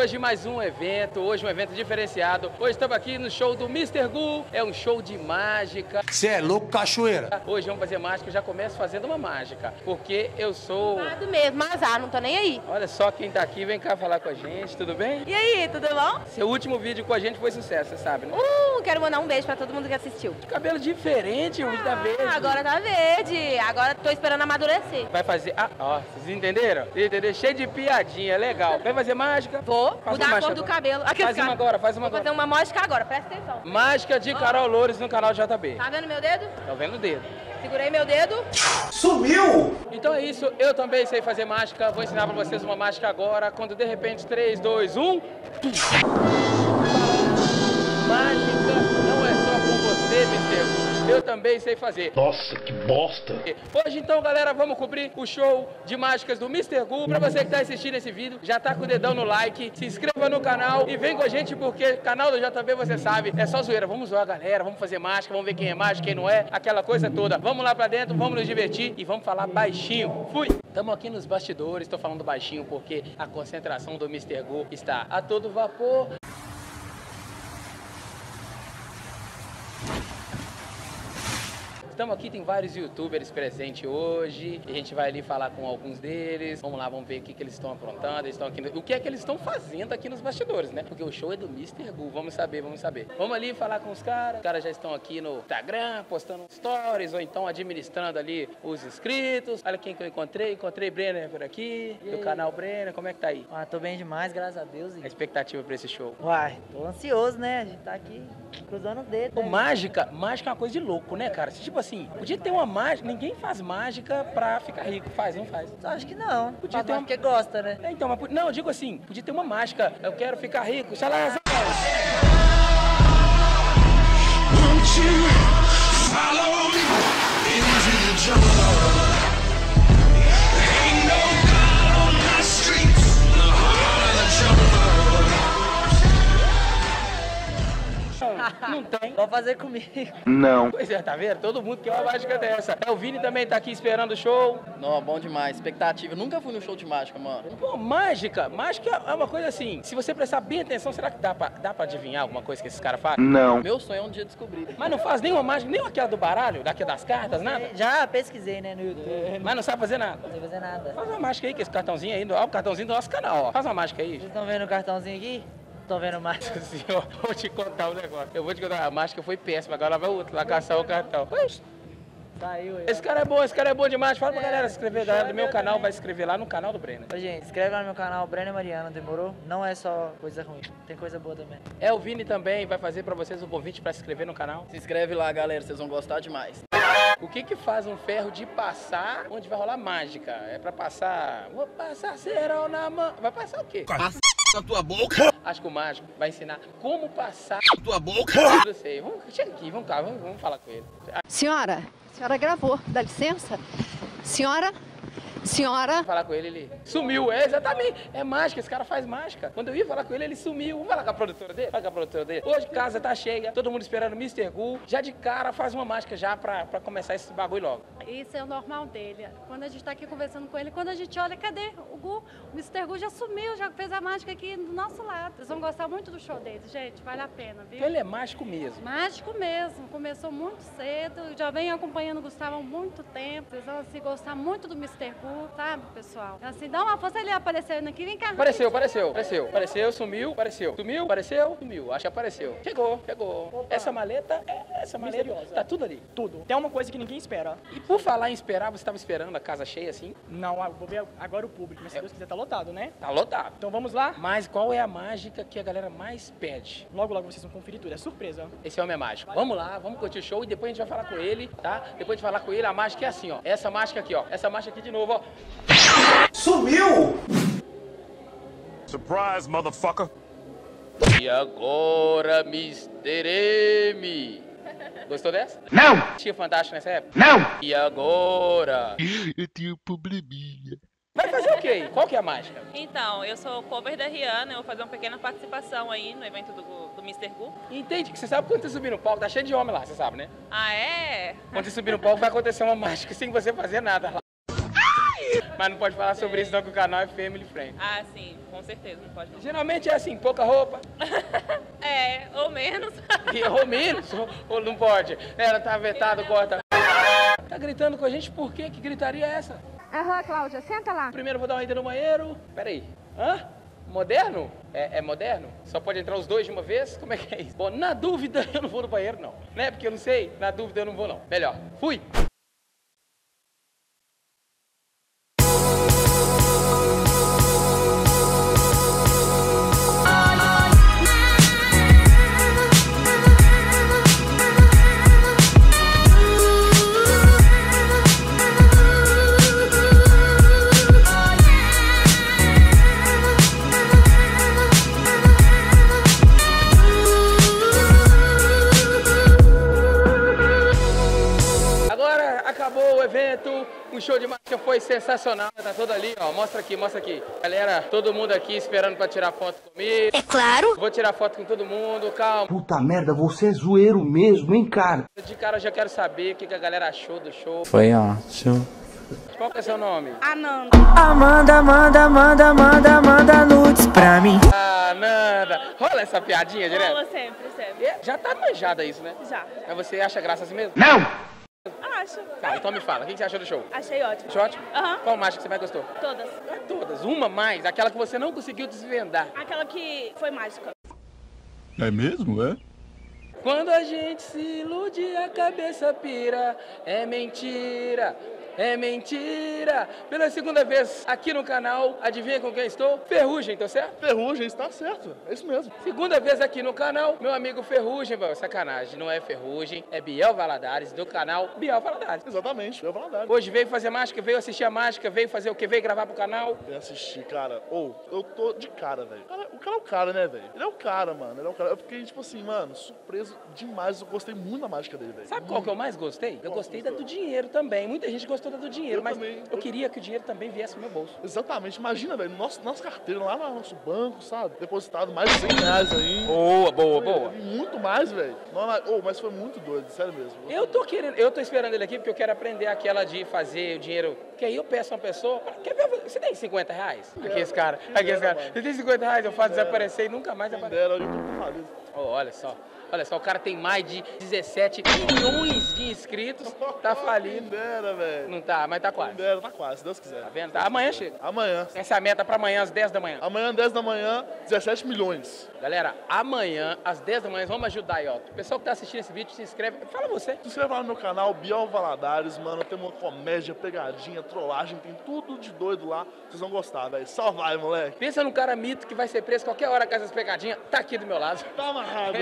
hoje mais um evento, hoje um evento diferenciado. Hoje estamos aqui no show do Mr. Gu, é um show de mágica. Você é louco, cachoeira? Hoje vamos fazer mágica, eu já começo fazendo uma mágica, porque eu sou... Do mesmo, azar, não tô nem aí. Olha só quem tá aqui, vem cá falar com a gente, tudo bem? E aí, tudo bom? Seu último vídeo com a gente foi sucesso, você sabe, né? Quero mandar um beijo pra todo mundo que assistiu. Cabelo diferente, o vídeo tá verde. Agora tá verde, agora tô esperando amadurecer. Vai fazer... Ah, ó, vocês entenderam? Entenderam? Cheio de piadinha, legal. Vai fazer mágica? Vou Faz mudar uma a cor mágica do agora. cabelo. Aqui, Faz uma agora, faz uma Vou agora. fazer uma mágica agora, presta atenção. Mágica de Carol Loures no canal JB. Tá vendo meu dedo? Tá vendo o dedo? Segurei meu dedo. Sumiu! Então é isso, eu também sei fazer mágica. Vou ensinar pra vocês uma mágica agora. Quando de repente 3, 2, 1... Mágica não é só com você, Mr. Eu também sei fazer. Nossa, que bosta! Hoje então, galera, vamos cobrir o show de mágicas do Mr. Gu. Pra você que tá assistindo esse vídeo, já tá com o dedão no like, se inscreva no canal e vem com a gente porque canal do JB, você sabe, é só zoeira. Vamos zoar a galera, vamos fazer mágica, vamos ver quem é mágico, quem não é, aquela coisa toda. Vamos lá pra dentro, vamos nos divertir e vamos falar baixinho. Fui! Estamos aqui nos bastidores, tô falando baixinho porque a concentração do Mr. Gu está a todo vapor. Estamos aqui, tem vários youtubers presentes hoje. A gente vai ali falar com alguns deles. Vamos lá, vamos ver o que eles estão aprontando. Eles estão aqui o que é que eles estão fazendo aqui nos bastidores, né? Porque o show é do Mr. Gu. Vamos saber, vamos saber. Vamos ali falar com os caras. Os caras já estão aqui no Instagram, postando stories, ou então administrando ali os inscritos. Olha quem que eu encontrei. Encontrei Brenner por aqui, do canal Brenner. Como é que tá aí? Ah, tô bem demais, graças a Deus. A expectativa pra esse show? Uai, tô ansioso, né? A gente tá aqui cruzando os dedos. O né? mágica é uma coisa de louco, né, cara? Tipo assim, podia ter uma mágica, ninguém faz mágica pra ficar rico. Faz, não faz? Só acho que não. Podia Faz ter mais porque gosta, né? É, então, mas, não, eu digo assim, podia ter uma mágica. Eu quero ficar rico. Xalazar. Won't you follow me into the jungle? Ain't no God on my streets, the heart of the jungle. Não tem. Pode fazer comigo. Não. Pois é, tá vendo? Todo mundo quer uma mágica dessa. É, o Vini também tá aqui esperando o show. Não, bom demais. Expectativa. Eu nunca fui no show de mágica, mano. Pô, mágica é uma coisa assim. Se você prestar bem atenção, será que dá pra adivinhar alguma coisa que esses caras fazem? Não. Meu sonho é um dia descobrir. Mas não faz nenhuma mágica, nem aquela do baralho, daquela das cartas, nada? Já pesquisei, né, no YouTube. Mas não sabe fazer nada. Não sei fazer nada. Faz uma mágica aí, com esse cartãozinho aí, ó, o cartãozinho do nosso canal, ó. Faz uma mágica aí. Vocês estão vendo o cartãozinho aqui? Estão vendo mais? Senhor, vou te contar um negócio. Eu vou te contar, a mágica foi péssima, agora vai outro, lá caçar o cartão. Saiu aí. Esse cara é bom demais. Fala pra galera se inscrever, galera do meu canal vai se inscrever lá no canal do Brenner. Ô, gente, inscreve lá no meu canal, Brenner Mariano, demorou? Não é só coisa ruim, tem coisa boa também. É, o Vini também vai fazer pra vocês o convite pra se inscrever no canal. Se inscreve lá, galera. Vocês vão gostar demais. O que que faz um ferro de passar onde vai rolar mágica? É pra passar... Vou passar cerol na mão. Vai passar o quê? Passa na tua boca. Acho que o mágico vai ensinar como passar... Na tua boca. Eu não sei. Chega aqui, vamos cá, vamos falar com ele. Senhora, a senhora gravou, dá licença? Senhora? Vou falar com ele, ele sumiu. É, exatamente. É mágica, esse cara faz mágica. Quando eu ia falar com ele, ele sumiu. Vamos falar com a produtora dele? Fala com a produtora dele. Hoje casa tá cheia, todo mundo esperando o Mr. Gu. Já de cara faz uma mágica já pra começar esse bagulho logo. Isso é o normal dele. Quando a gente tá aqui conversando com ele, quando a gente olha, cadê o Gu? O Mr. Gu já sumiu, já fez a mágica aqui do nosso lado. Vocês vão gostar muito do show dele, gente. Vale a pena, viu? Então ele é mágico mesmo. Mágico mesmo. Começou muito cedo. Já vem acompanhando o Gustavo há muito tempo. Vocês vão assim, gostar muito do Mr. Gu, sabe, pessoal? Assim, dá uma força, ele aparecendo aqui. Vem cá. Apareceu, sumiu, apareceu. Sumiu, apareceu, sumiu. Acho que apareceu. Chegou. Opa. Essa maleta, Misteriosa. tá tudo ali. Tudo. Tem uma coisa que ninguém espera. E por falar em esperar, você estava esperando a casa cheia assim? Não, vou ver agora o público, mas se Deus quiser tá lotado, né? Tá lotado. Então vamos lá? Mas qual é a mágica que a galera mais pede? Logo, logo vocês vão conferir tudo, é surpresa. Esse homem é mágico. Vamos lá, vamos curtir o show e depois a gente vai falar com ele, tá? Depois de falar com ele, a mágica é assim, ó. Essa mágica aqui, ó. Essa mágica aqui de novo, ó. Sumiu! Surprise, motherfucker. E agora, Mr. M. Gostou dessa? Não! Tinha Fantástico nessa época? Não! E agora? Eu tenho um probleminha. Vai fazer o quê? Qual que é a mágica? Então, eu sou cover da Rihanna, eu vou fazer uma pequena participação aí no evento do Mr. Gu. Entende que você sabe quando você subir no palco, tá cheio de homem lá, você sabe, né? Ah, é? Quando você subir no palco vai acontecer uma mágica sem você fazer nada lá. Mas não pode falar sobre isso não, que o canal é family friend. Ah, sim, com certeza, não pode não. Geralmente é assim, pouca roupa. É, ou menos. Ou menos, ou não pode. Ela tá vetado, corta. Tá gritando com a gente, por quê? Que gritaria é essa? Aham, Cláudia, senta lá. Primeiro eu vou dar uma ida no banheiro. Peraí. Hã? Moderno? É moderno? Só pode entrar os dois de uma vez? Como é que é isso? Bom, na dúvida eu não vou no banheiro, não. Né? Porque eu não sei. Na dúvida eu não vou, não. Melhor. Fui! O show de mágica foi sensacional, tá todo ali, ó, mostra aqui. Galera, todo mundo aqui esperando pra tirar foto comigo. É claro. Vou tirar foto com todo mundo, calma. Puta merda, você é zoeiro mesmo, hein, cara? De cara eu já quero saber o que a galera achou do show. Foi ótimo. Qual que é seu nome? Ananda. Manda nudes pra mim. Ananda. Rola essa piadinha direto? Rola sempre. Já tá manjada isso, né? Já. Mas você acha graça assim mesmo? Não! Acho. Tá, então me fala, o que você achou do show? Achei ótimo. Achou ótimo? Aham. Qual mágica que você mais gostou? Todas. Todas, uma mais, aquela que você não conseguiu desvendar. Aquela que foi mágica. É mesmo, é? Quando a gente se ilude, a cabeça pira. É mentira. É mentira! Pela segunda vez aqui no canal, adivinha com quem estou? Ferrugem, tá certo? Ferrugem, está certo. É isso mesmo. Segunda vez aqui no canal, meu amigo Ferrugem, sacanagem, não é Ferrugem, é Biel Valadares, do canal Biel Valadares. Exatamente, Biel Valadares. Hoje veio fazer mágica, veio assistir a mágica, veio fazer o quê? Veio gravar pro canal? Eu assisti, cara. Eu tô de cara, velho. O cara é o cara, né, velho? Ele é o cara, mano. Ele é o cara. Eu fiquei, tipo assim, mano, surpreso demais. Eu gostei muito da mágica dele, velho. Sabe qual que eu mais gostei? Eu gostei da do dinheiro também. Muita gente gostou da do dinheiro, mas também. Eu queria que o dinheiro também viesse no meu bolso. Exatamente. Imagina, velho, nossa carteira lá no nosso banco, sabe? Depositado mais de 100 reais aí. Boa. Muito mais, velho. Mas foi muito doido, sério mesmo. Eu tô esperando ele aqui porque eu quero aprender aquela de fazer o dinheiro. Que aí eu peço a uma pessoa, quer ver? Você tem 50 reais? Aqui esse cara. Você tem 50 reais, eu faço desaparecer e nunca mais aparece. Olha só, o cara tem mais de 17 milhões de inscritos, tá falido. Velho. Não tá, mas tá quase. Tá quase, se Deus quiser. Tá vendo? Tá, amanhã chega. Amanhã. Essa é a meta pra amanhã, às 10 da manhã. Amanhã, 10 da manhã, 17 milhões. Galera, amanhã, às 10 da manhã, vamos ajudar aí, ó. O pessoal que tá assistindo esse vídeo, se inscreve. Fala você. Se inscreve lá no meu canal, Biel Valadares, mano. Tem uma comédia, pegadinha, trollagem, tem tudo de doido lá. Vocês vão gostar, velho. Só vai, moleque. Pensa num cara mito que vai ser preso qualquer hora com essas pegadinhas. Tá aqui do meu lado. Tá amarrado.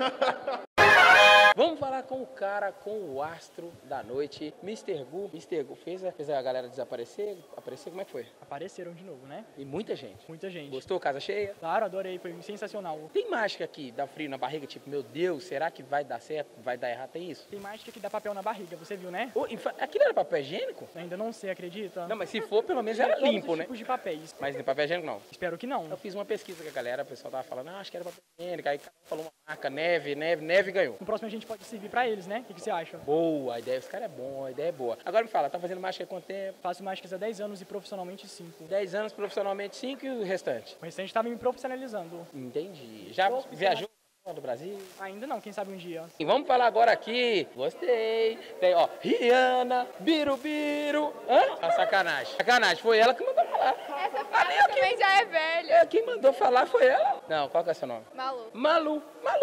Vamos falar com o cara, com o astro da noite, Mr. Gu. Mr. Gu fez a galera desaparecer? Aparecer, como é que foi? Apareceram de novo, né? E muita gente. Muita gente. Gostou? Casa cheia? Claro, adorei, foi sensacional. Tem mágica que dá frio na barriga, tipo, meu Deus, será que vai dar certo? Vai dar errado? Tem isso? Tem mágica que dá papel na barriga, você viu, né? Aquilo era papel higiênico? Ainda não sei, acredita? Não, mas se for, pelo menos era limpo, né? Tipos de papéis. Mas de papel higiênico não? Espero que não. Eu fiz uma pesquisa com a galera, o pessoal tava falando, acho que era papel higiênico, aí cada um falou uma marca, neve ganhou. No próximo a gente pode servir pra eles, né? O que você acha? Boa, a ideia, esse cara é bom, a ideia é boa. Agora me fala, tá fazendo mágica há quanto tempo? Faço mágicas há 10 anos e profissionalmente 5. 10 anos, profissionalmente 5 e o restante? O restante tava me profissionalizando. Entendi. Já viajou do Brasil? Ainda não, quem sabe um dia. E vamos falar agora aqui, gostei, tem ó, Rihanna, Birubiru, hã? Sacanagem, foi ela que mandou falar. Essa frase também já é velha. Quem mandou falar foi ela. Não, qual que é seu nome? Malu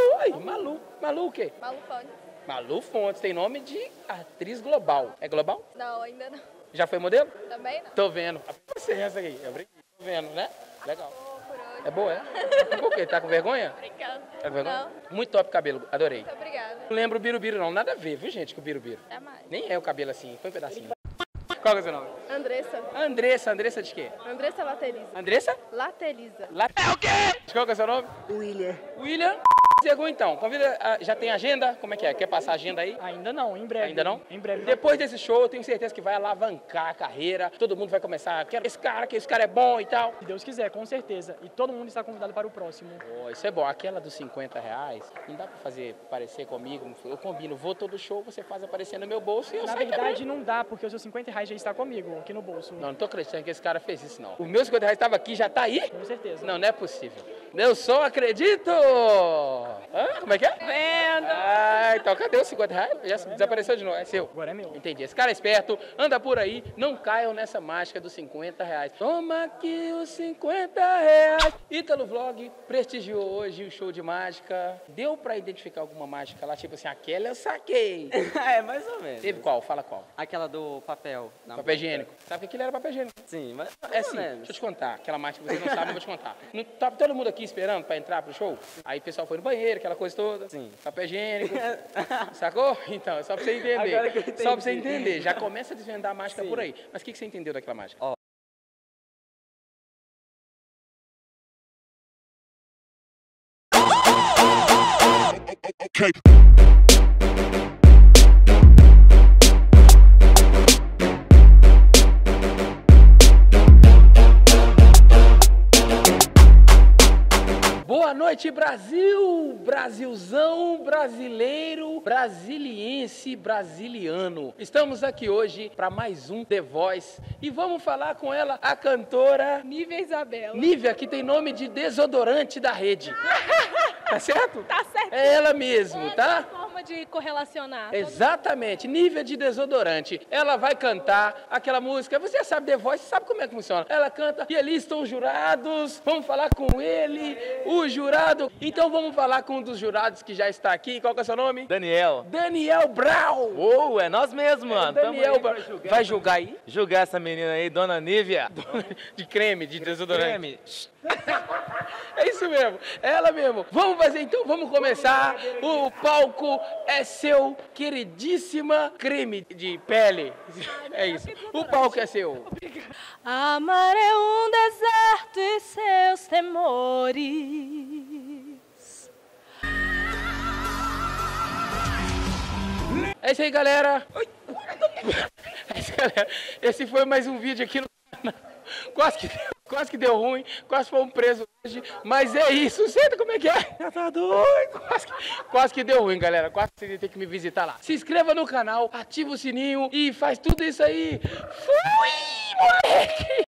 o quê? Malu Fontes. Malu Fontes, tem nome de atriz global. É global? Não, ainda não. Já foi modelo? Também não. Tô vendo. Você essa aqui, tô vendo, né? Legal. É boa, é? Por quê? Tá com vergonha? Brincando. Tá com vergonha? Não. Muito top cabelo, adorei. Muito obrigada. Não lembro o Birubiru não, nada a ver, viu gente, com o Birubiru. Jamais. Nem é o cabelo assim, foi um pedacinho. Qual é o seu nome? Andressa de quê? Andressa Lateliza. Andressa? Lateliza. É o quê? Qual é o seu nome? William. William? Chegou então, convida, já tem agenda? Como é que é? Quer passar a agenda aí? Ainda não, em breve. Ainda não? Em breve. Depois desse show, eu tenho certeza que vai alavancar a carreira, todo mundo vai começar, quero esse cara, que esse cara é bom e tal. Se Deus quiser, com certeza. E todo mundo está convidado para o próximo. Oh, isso é bom. Aquela dos R$50, não dá pra fazer parecer comigo. Eu combino, vou todo show, você faz aparecer no meu bolso e eu Na saio verdade, não dá, porque os seus R$50 já está comigo, aqui no bolso. Não tô acreditando que esse cara fez isso, não. Os meus R$50 estavam aqui, já tá aí? Com certeza. Não, não é possível. Eu só acredito! Hã? Como é que é? Vendo. Ah, então cadê os R$50? Já desapareceu de novo, é seu. Agora é meu. Entendi. Esse cara é esperto, anda por aí, não caiam nessa mágica dos R$50. Toma aqui os R$50. Ítalo Vlog prestigiou hoje o show de mágica. Deu pra identificar alguma mágica lá? Tipo assim, aquela eu saquei. É, mais ou menos. Teve qual? Fala qual. Aquela do papel. Papel higiênico. Sabe que aquilo era papel higiênico? Sim, mas É assim, deixa eu te contar. Aquela mágica que você não sabe, eu vou te contar. Tava todo mundo aqui esperando pra entrar pro show. Aí o pessoal foi no banheiro, aquela coisa toda. Sim. Papel higiênico. Sacou? Então, é só pra você entender. Agora que eu entendi. Só pra você entender. Já começa a desvendar a mágica por aí. Mas o que você entendeu daquela mágica? Ó. Boa noite, Brasil! Brasilzão, brasileiro, brasiliense, brasiliano. Estamos aqui hoje para mais um The Voice e vamos falar com ela, a cantora Nívia Isabela. Nívia, que tem nome de desodorante da rede. Tá certo? Tá certo. É ela mesmo, tá? Forma de correlacionar. Exatamente, Nívia de desodorante. Ela vai cantar aquela música. Você já sabe The Voice, sabe como é que funciona. Ela canta e ali estão os jurados. Vamos falar com ele, o jurado. Então vamos falar com um dos jurados que já está aqui. Qual que é o seu nome? Daniel. Daniel Brau. Uou, é nós mesmo, mano. Daniel Brau. Vai julgar aí? Julgar essa menina aí, dona Nívia. De creme, de desodorante. Creme. É isso mesmo, é ela mesmo. Vamos fazer então, vamos começar. O palco é seu, queridíssima creme de pele. É isso. O palco é seu. Amar é um deserto e seus temores. É isso aí, galera. É isso, galera. Esse foi mais um vídeo aqui no canal. Quase que deu ruim, quase fomos presos hoje, mas é isso, senta como é que é? Já tá doido, quase que deu ruim, galera, quase que você tem que me visitar lá. Se inscreva no canal, ativa o sininho e faz tudo isso aí. Fui, moleque!